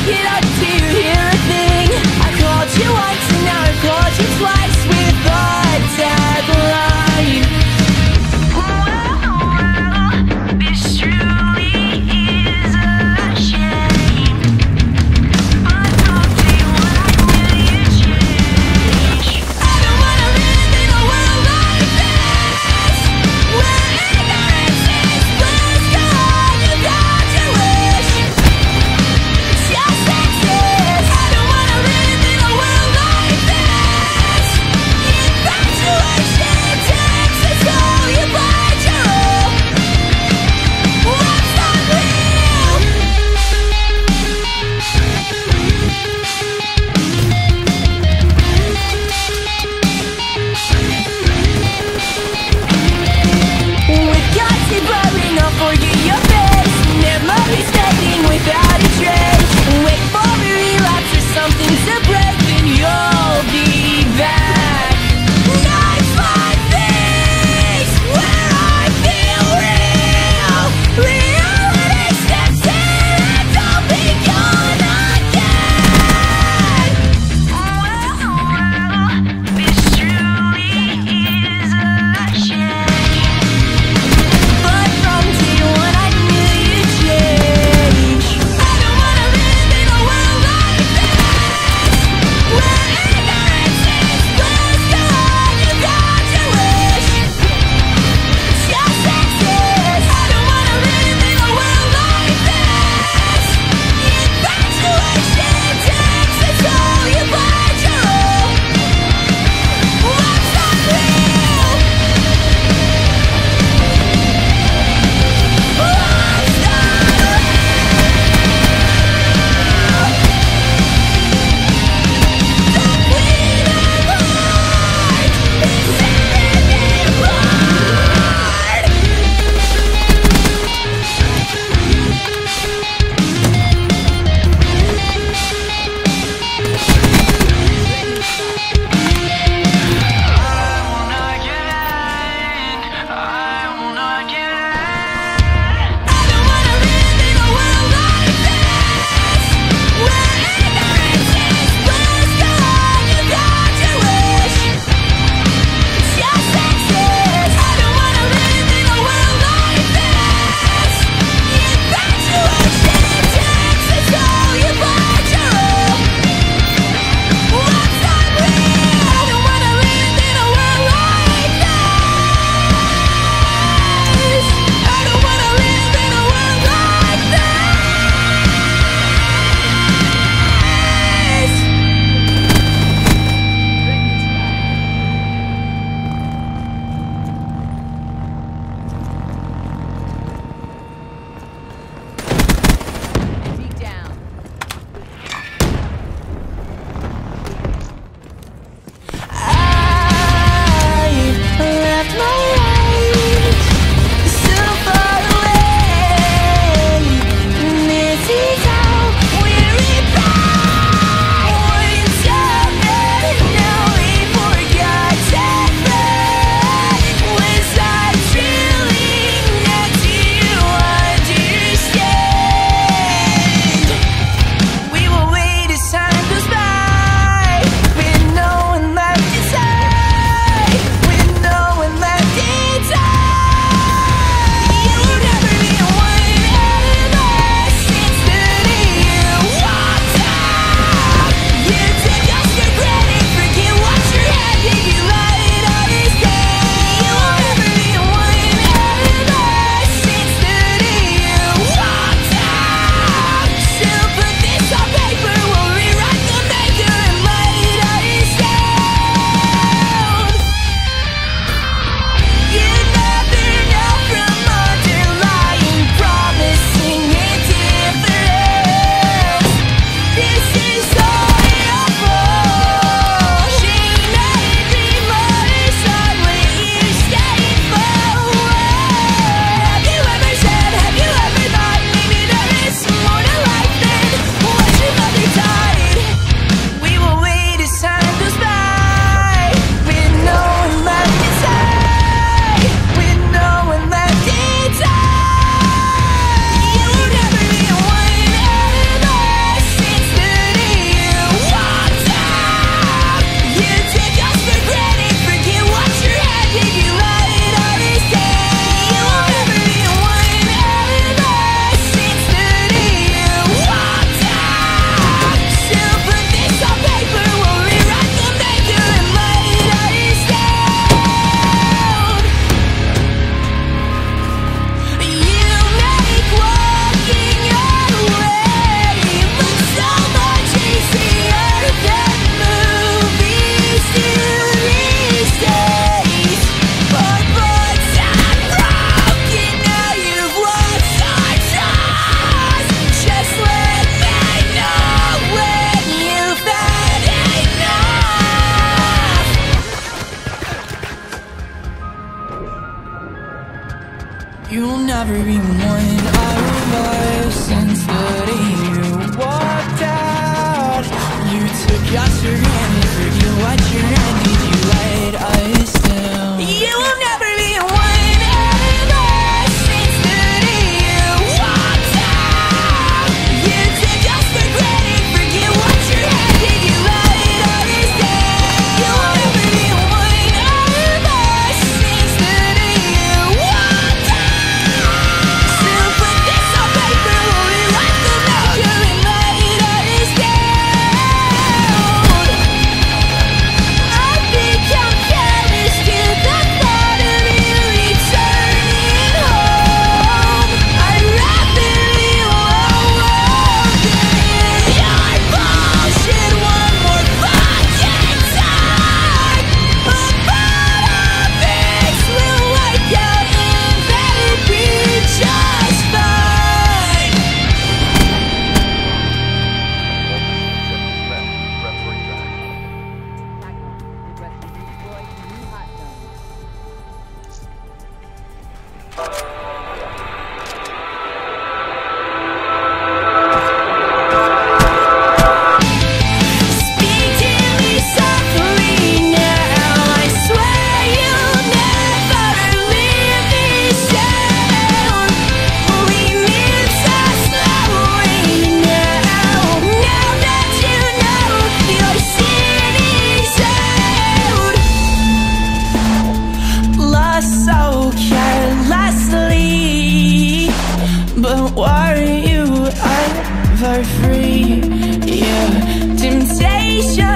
You don't do hear a thing. I called you once and now I called you twice with a deadline. Well, this truly is a shame. I talked to you when I knew you'd change. I don't wanna live in a world like this, where ignorance is bliss. Go on, you got your wish. Just accept never be one of us. Since the day you walked out, you took us for granted, forget what you had. Did you let us down? You will never be one of us. Since the day you walked out, you took us for granted, forget what you had. Did you let us down? You will never be one of us. Since the day you walked out, so put this on paper, hold it like the measure, and let us down. I think I'm callous to the thought of you returning home. I'd rather be alone than in your bullshit one more fucking time. But our things will work out and that'll be just fine. Speak to me softly now. I swear you'll never leave this town. We move so slowly now. Now that you know your city's out, lost so carelessly, but were you ever free? Yeah, temptation